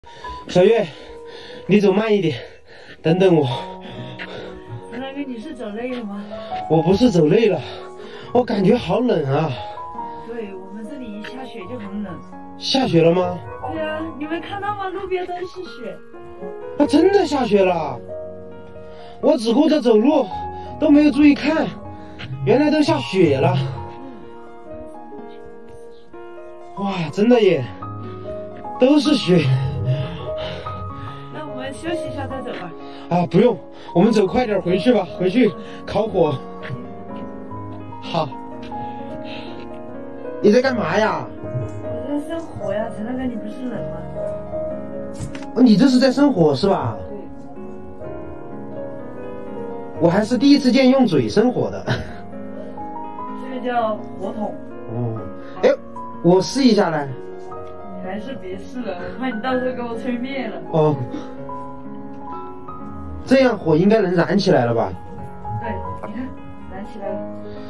小月，你走慢一点，等等我。 那个你是走累了吗？ 我不是走累了，我感觉好冷啊。 对，我们这里一下雪就很冷。 下雪了吗？ 对啊，你没看到吗？路边都是雪。 啊，真的下雪了！我只顾着走路，都没有注意看，原来都下雪了。哇，真的耶，都是雪。 那我们休息一下再走吧。 啊，不用，我们走快点回去吧，回去烤火。好。你在干嘛呀？ 我在生火呀，陈大哥，你不是冷吗？ 哦，你这是在生火是吧？ 对。 我还是第一次见用嘴生火的。 这个叫火筒。 哦，哎，我试一下来。 你还是别试了，我怕你到时候给我吹灭了。 哦，这样火应该能燃起来了吧？ 对，你看，燃起来了。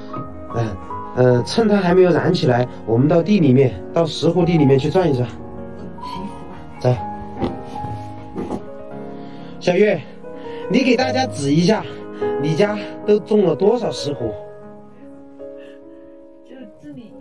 趁它还没有燃起来，我们到地里面，到石湖地里面去转一转。 行， 走。小月，你给大家指一下，你家都种了多少石湖？ 就这里。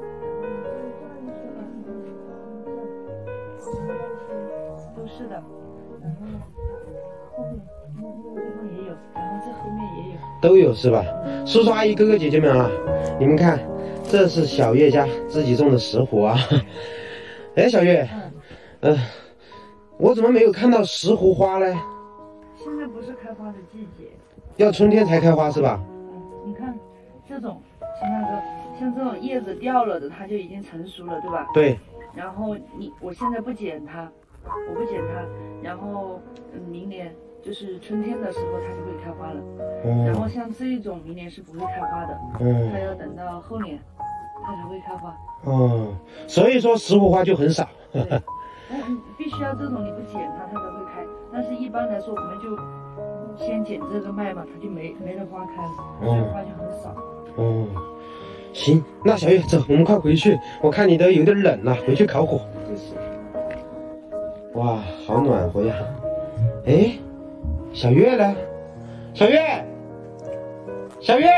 都是的。然后后面那个地方也有，然后这后面也有。 都有是吧？叔叔阿姨哥哥姐姐们啊，你们看，这是小月家自己种的石湖啊。哎，小月，我怎么没有看到石湖花呢？ 现在不是开花的季节， 要春天才开花是吧？ 你看这种，陈大哥，像这种叶子掉了的，它就已经成熟了，对吧？ 对。 然后我现在不剪它，我不剪它，然后明年就是春天的时候它就会开花了。然后像这一种明年是不会开花的，它要等到后年它才会开花。 所以说石湖花就很少。 对，必须要这种你不剪它，它才会开。但是一般来说，我们就先剪这个麦嘛，它就没得花开了，所以花就很少。 行，那小月走，我们快回去。我看你都有点冷了，回去烤火。 就是。 哇，好暖和呀！哎，小月呢？小月，小月，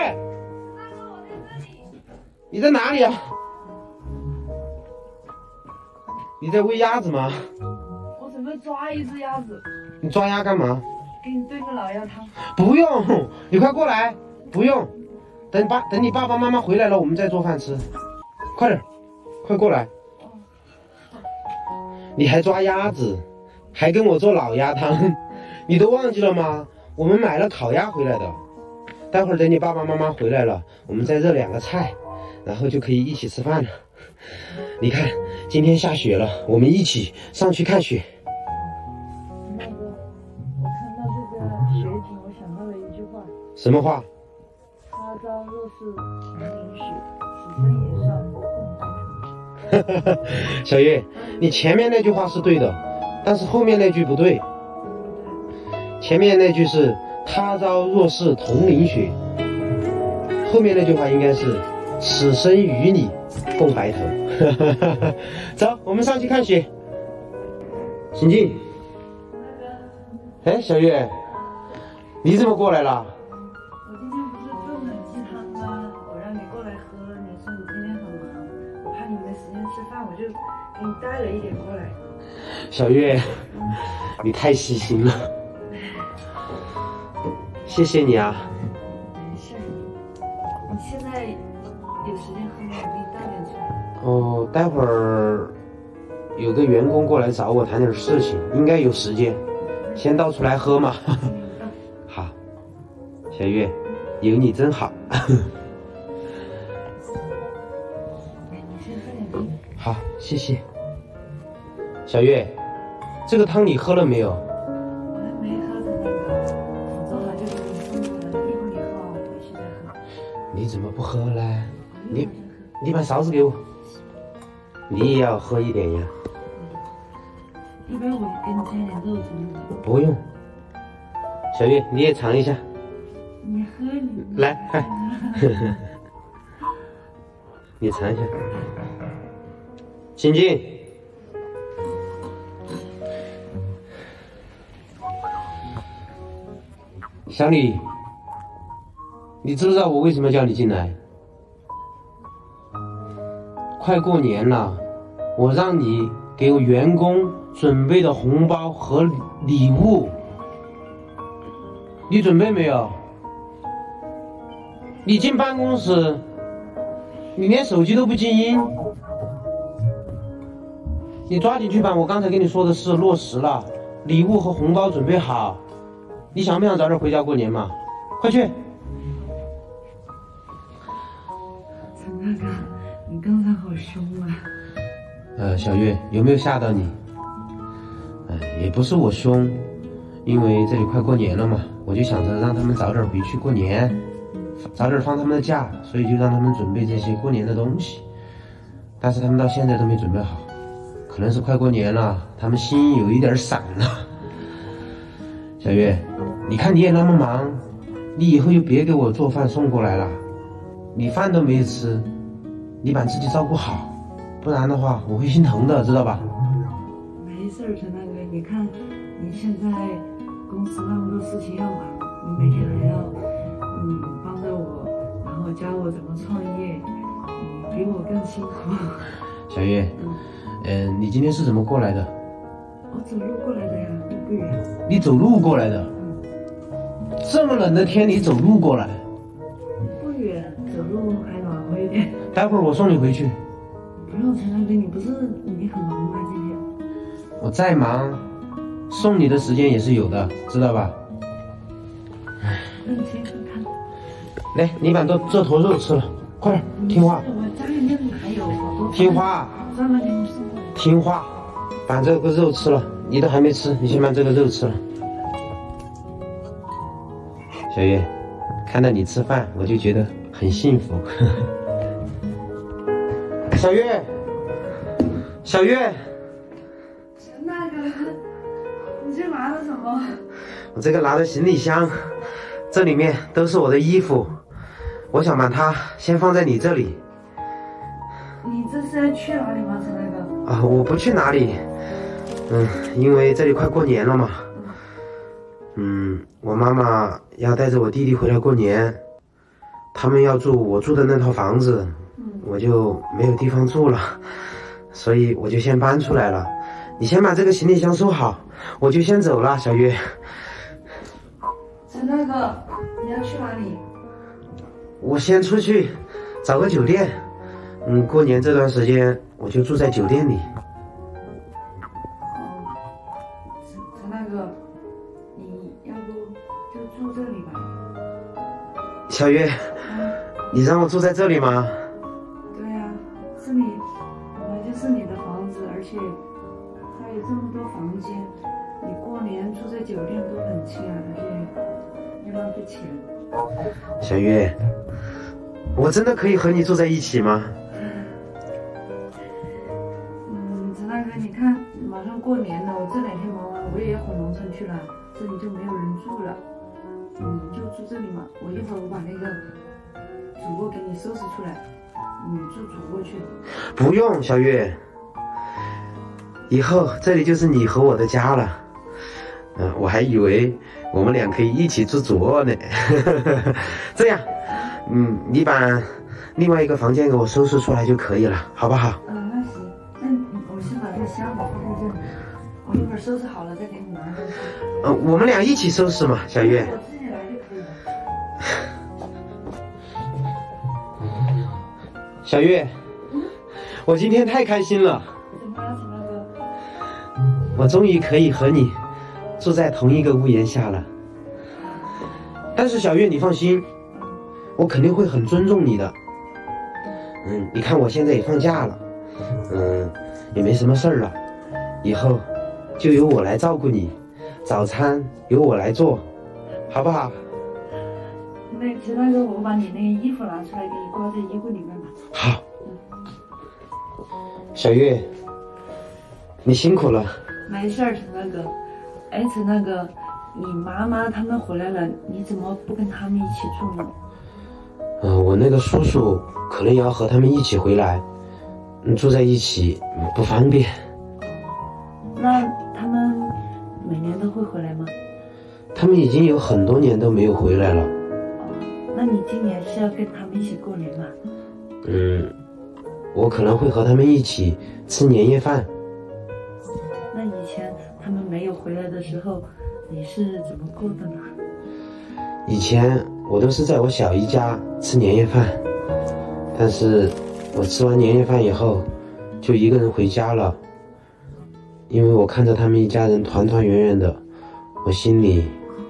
你在哪里啊？你在喂鸭子吗？ 我准备抓一只鸭子。 你抓鸭干嘛？ 给你炖个老鸭汤。不用，你快过来。不用，等你爸爸妈妈回来了，我们再做饭吃。快点，快过来。你还抓鸭子，还跟我做老鸭汤，你都忘记了吗？我们买了烤鸭回来的，待会儿等你爸爸妈妈回来了，我们再热2个菜，然后就可以一起吃饭了。你看，今天下雪了，我们一起上去看雪。 那个，我看到这个雪景，我想到了一句话。 什么话？ 他朝若是同淋雪，此生也算共白头。 小月，你前面那句话是对的，但是后面那句不对。前面那句是他朝若是同淋雪，后面那句话应该是此生与你共白头。走，我们上去看雪。请进。哎，小月，你怎么过来了？ 我今天不是炖冷鸡汤吗？我让你过来喝，你说你今天很忙，我怕你没时间吃饭，我就给你带了一点过来。 小月，你太细心了，谢谢你啊。 没事，你现在有时间喝吗？我给你倒点出来。 哦，待会儿有个员工过来找我谈点事情，应该有时间，先倒出来喝嘛。好，小月，有你真好。 你先喝点冰。 好，谢谢。小月，这个汤你喝了没有？ 我还没喝呢，那个煮好就给你送过来，一会儿你喝完我回去再喝。 你怎么不喝呢？你把勺子给我。你也要喝一点呀。 要不要我给你加点肉什么的？ 不用。小月，你也尝一下。 你喝你。 来，你尝一下。请进。 小李，你知不知道我为什么叫你进来？快过年了，我让你给我员工准备的红包和礼物，你准备没有？你进办公室，你连手机都不静音，你抓紧去把我刚才跟你说的事落实了，礼物和红包准备好。你想不想早点回家过年嘛？快去！ 陈大哥，你刚才好凶啊！ 小月，有没有吓到你？也不是我凶，因为这里快过年了嘛，我就想着让他们早点回去过年，早点放他们的假，所以就让他们准备这些过年的东西。但是他们到现在都没准备好，可能是快过年了，他们心有一点散了。小月，你看你也那么忙，你以后就别给我做饭送过来了，你饭都没吃，你把自己照顾好，不然的话我会心疼的，知道吧？ 没事，陈大哥，你看你现在公司那么多事情要忙，你每天还要帮着我，然后教我怎么创业，你比我更辛苦。 小月，你今天是怎么过来的？ 我走路过来的呀，不远。 你走路过来的？这么冷的天你走路过来？ 不远，走路还暖和一点。 待会儿我送你回去。 不用，陈大哥，你不是你很忙吗？今天我再忙，送你的时间也是有的，知道吧？ 认真看。 来，你把这坨肉吃了，快点，听话。 我家里面还有好多。 听话。 专门给你送过来。 听话，把这个肉吃了，你都还没吃，你先把这个肉吃了。小月，看到你吃饭，我就觉得很幸福。小月，小月， 陈大哥，你这拿的什么？ 我这个拿的行李箱，这里面都是我的衣服，我想把它先放在你这里。 你这是要去哪里吗，陈大哥？ 啊，我不去哪里，因为这里快过年了嘛。我妈妈要带着我弟弟回来过年，他们要住我住的那套房子，我就没有地方住了，所以我就先搬出来了。你先把这个行李箱收好，我就先走了，小月。 陈大哥，你要去哪里？ 我先出去找个酒店，过年这段时间我就住在酒店里。 陈大哥，你要不就住这里吧？ 小月，你让我住在这里吗？ 对呀，这里本来就是你的房子，而且还有这么多房间，你过年住在酒店多冷清啊，而且又浪费钱。 小月，我真的可以和你住在一起吗？ 陈大哥，你看马上过年了，我这2天忙完我也要回农村去了，这里就没有人住了，就住这里嘛。我一会儿我把那个主卧给你收拾出来，你住主卧去。 不用，小月，以后这里就是你和我的家了。我还以为我们俩可以一起住主卧呢。这样，你把另外一个房间给我收拾出来就可以了，好不好？ 那行，那我先把这个箱子放在这里，我一会儿收拾好了再给你拿回去。 我们俩一起收拾嘛，小月。 我自己来就可以了。 小月，我今天太开心了。 怎么了，陈大哥？ 我终于可以和你住在同一个屋檐下了。但是小月，你放心，我肯定会很尊重你的。你看我现在也放假了，也没什么事儿了，以后就由我来照顾你，早餐由我来做，好不好？ 那陈大哥，我把你那个衣服拿出来给你挂在衣柜里面吧。 好。小月，你辛苦了。 没事儿，陈大哥。哎，陈大哥，你妈妈他们回来了，你怎么不跟他们一起住呢？ 我那个叔叔可能也要和他们一起回来，住在一起不方便。 那他们每年都会回来吗？ 他们已经有很多年都没有回来了。 那你今年是要跟他们一起过年吗？ 我可能会和他们一起吃年夜饭。 那以前他们没有回来的时候，你是怎么过的呢？ 以前我都是在我小姨家吃年夜饭，但是我吃完年夜饭以后，就一个人回家了。因为我看着他们一家人团团圆圆的，我心里，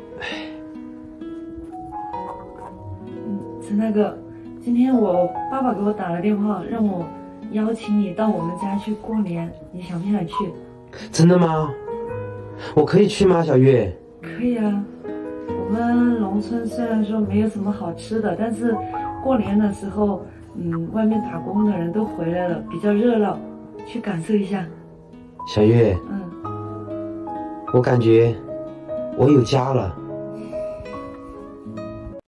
是那个，今天我爸爸给我打了电话，让我邀请你到我们家去过年，你想不想去？ 真的吗？我可以去吗，小月？ 可以啊。我们农村虽然说没有什么好吃的，但是过年的时候，外面打工的人都回来了，比较热闹，去感受一下。 小月，我感觉我有家了。